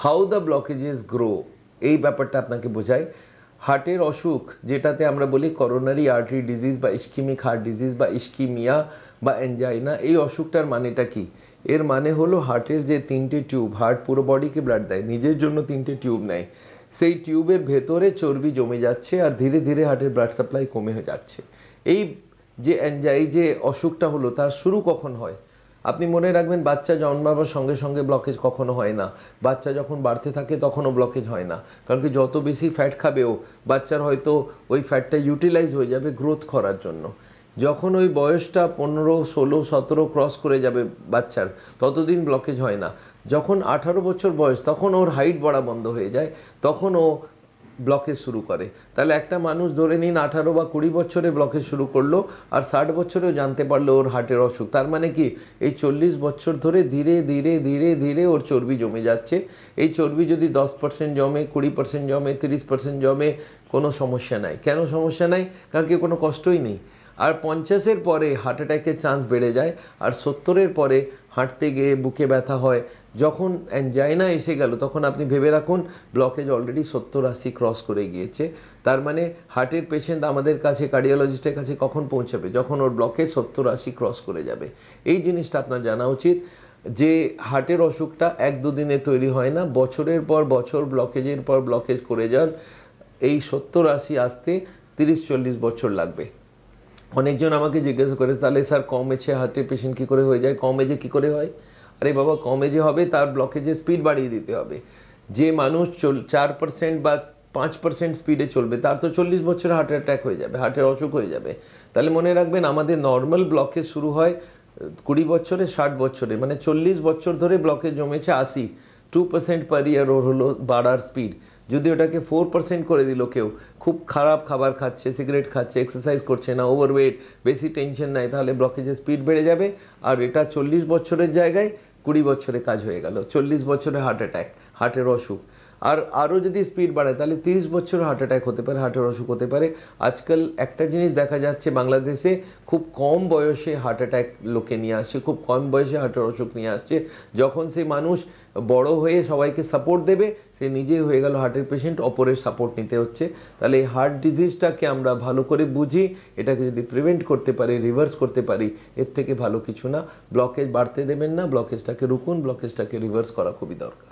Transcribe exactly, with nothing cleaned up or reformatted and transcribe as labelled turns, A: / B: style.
A: How the blockages grow এই ব্যাপারটা আপনাকে বোঝাই। হার্টের অসুখ যেটাতে আমরা বলি করোনারি আর্টারি ডিজিজ বা ইস্কিমিক হার্ট ডিজিজ বা ইস্কিমিয়া বা অ্যাঞ্জাইনা, এই অসুখটার মানেটা কি? এর মানে হলো হার্টের যে তিনটে টিউব, হার্ট পুরো বডিকে ব্লাড দেয়, নিজের জন্য তিনটে টিউব নেয়, সেই টিউবের ভেতরে চর্বি জমে যাচ্ছে আর ধীরে ধীরে হার্টের ব্লাড সাপ্লাই কমে হয়ে যাচ্ছে। এই যে অ্যাঞ্জাই যে অসুখটা হলো তার শুরু কখন হয়? আপনি মনে রাখবেন বাচ্চা জন্মাবার সঙ্গে সঙ্গে ব্লকেজ কখনো হয় না, বাচ্চা যখন বাড়তে থাকে তখনও ব্লকেজ হয় না, কারণ কি যত বেশি ফ্যাট খাবেও বাচ্চার হয়তো ওই ফ্যাটটা ইউটিলাইজ হয়ে যাবে গ্রোথ করার জন্য। যখন ওই বয়সটা পনেরো ষোলো সতেরো ক্রস করে যাবে বাচ্চার, ততদিন ব্লকেজ হয় না। যখন আঠারো বছর বয়স তখন ওর হাইট বাড়া বন্ধ হয়ে যায়, তখন ও ব্লকেজ শুরু করে। তাহলে একটা মানুষ ধরে নিন আঠারো বা কুড়ি বছরে ব্লকেজ শুরু করলো আর ষাট বছরেও জানতে পারলো ওর হার্টের অসুখ, তার মানে কি এই চল্লিশ বছর ধরে ধীরে ধীরে ধীরে ধীরে ওর চর্বি জমে যাচ্ছে। এই চর্বি যদি দশ পার্সেন্ট জমে, কুড়ি পার্সেন্ট জমে, তিরিশ পার্সেন্ট জমে, কোনো সমস্যা নাই। কেন সমস্যা নাই? কারণ কি কোনো কষ্টই নেই। আর পঞ্চাশের পরে হার্ট অ্যাটাকের চান্স বেড়ে যায়, আর সত্তরের পরে হাঁটতে গিয়ে বুকে ব্যথা হয়। যখন অ্যাঞ্জাইনা এসে গেল তখন আপনি ভেবে রাখুন ব্লকেজ অলরেডি সত্তর আশি ক্রস করে গিয়েছে। তার মানে হার্টের পেশেন্ট আমাদের কাছে কার্ডিওলজিস্টের কাছে কখন পৌঁছাবে? যখন ওর ব্লকেজ সত্তর আশি ক্রস করে যাবে। এই জিনিসটা আপনার জানা উচিত যে হার্টের অসুখটা এক দুদিনে তৈরি হয় না, বছরের পর বছর ব্লকেজের পর ব্লকেজ করে যান। এই সত্তর আশি আসতে তিরিশ চল্লিশ বছর লাগবে। অনেকজন আমাকে জিজ্ঞাসা করে তাহলে স্যার কম এজে হার্টের পেশেন্ট কী করে হয়ে যায়? কম এজে কী করে হয়? আরে বাবা, কম এজে হবে তার ব্লকেজের স্পিড বাড়িয়ে দিতে হবে। যে মানুষ চল চার পার্সেন্ট বা পাঁচ পার্সেন্ট স্পিডে চলবে তার তো চল্লিশ বছরে হার্ট অ্যাটাক হয়ে যাবে, হার্টের অসুখ হয়ে যাবে। তাহলে মনে রাখবেন আমাদের নর্মাল ব্লকেজ শুরু হয় কুড়ি বছরে, ষাট বছরে, মানে চল্লিশ বছর ধরে ব্লকেজ জমেছে আশি, টু পার্সেন্ট পার ইয়ার ওর হলো বাড়ার স্পিড। যদি ওটাকে ফোর পার্সেন্ট করে দিল, কেউ খুব খারাপ খাবার খাচ্ছে, সিগারেট খাচ্ছে, এক্সারসাইজ করছে না, ওভারওয়েট, বেশি টেনশন নাই, তাহলে ব্লকেজের স্পিড বেড়ে যাবে। আর এটা চল্লিশ বছরের জায়গায় কুড়ি বছরে কাজ হয়ে গেল, চল্লিশ বছরে হার্ট অ্যাটাক, হার্টের অসুখ। আর আরও যদি স্পিড বাড়ায় তাহলে তিরিশ বছর হার্ট অ্যাটাক হতে পারে, হার্টের অসুখ হতে পারে। আজকাল একটা জিনিস দেখা যাচ্ছে বাংলাদেশে খুব কম বয়সে হার্ট অ্যাটাক লোকে নিয়ে আসছে, খুব কম বয়সে হার্টের অসুখ নিয়ে আসছে। যখন সেই মানুষ বড় হয়ে সবাইকে সাপোর্ট দেবে সে নিজেই হয়ে গেল হার্টের পেশেন্ট, অপরের সাপোর্ট নিতে হচ্ছে। তাহলে এই হার্ট ডিজিজটাকে আমরা ভালো করে বুঝি, এটাকে যদি প্রিভেন্ট করতে পারি, রিভার্স করতে পারি, এর থেকে ভালো কিছু না। ব্লকেজ বাড়তে দেবেন না, ব্লকেজটাকে রুকুন, ব্লকেজটাকে রিভার্স করা খুবই দরকার।